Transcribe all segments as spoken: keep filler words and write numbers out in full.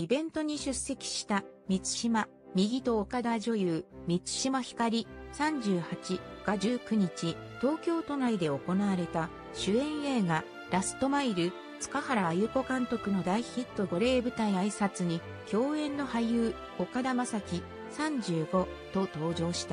イベントに出席した満島、右と岡田女優、満島ひかりさんじゅうはちがじゅうくにち、東京都内で行われた主演映画ラストマイル、塚原愛子監督の大ヒット御礼舞台挨拶に共演の俳優岡田将生さんじゅうごと登場した。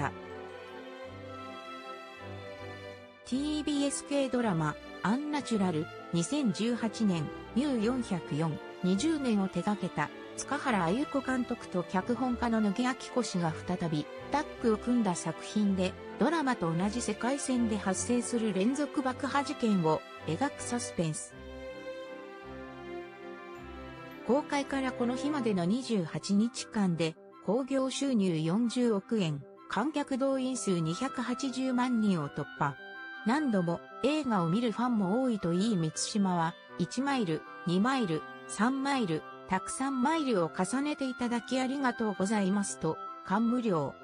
ティービーエス 系ドラマアンナチュラルにせんじゅうはちねんミューよんひゃくよん、にじゅうねんを手掛けた塚原愛子監督と脚本家の野木明子氏が再びタッグを組んだ作品でドラマと同じ世界線で発生する連続爆破事件を描くサスペンス。公開からこの日までのにじゅうはちにちかんで興行収入よんじゅうおくえん、観客動員数にひゃくはちじゅうまんにんを突破。何度も映画を見るファンも多いといい満島はいちマイル、にマイル、さんマイル、たくさんマイルを重ねていただきありがとうございますと感無量。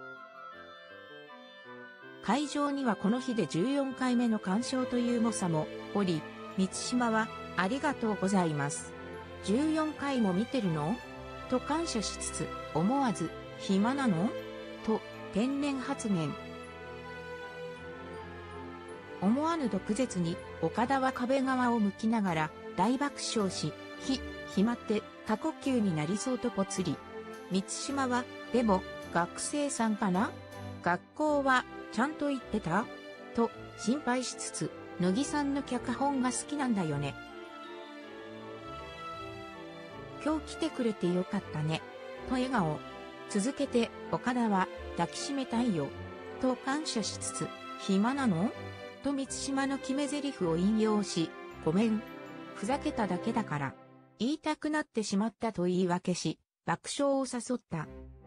会場にはこの日でじゅうよんかいめの鑑賞という猛者もおり、満島はありがとうございます。じゅうよんかいも見てるのと感謝しつつ、思わず暇なのと天然発言。思わぬ毒舌に岡田は壁側を向きながら大爆笑し、ひ、暇って過呼吸になりそうとぽつり。満島は、でも学生さんかな？学校はちゃんと行ってた？と心配しつつ、乃木さんの脚本が好きなんだよね。今日来てくれてよかったね。と笑顔。続けて岡田は抱きしめたいよ。と感謝しつつ、暇なの？と満島の決め台詞を引用し、ごめん。ふざけただけだから。言いたくなってしまったと言い訳し、爆笑を誘った。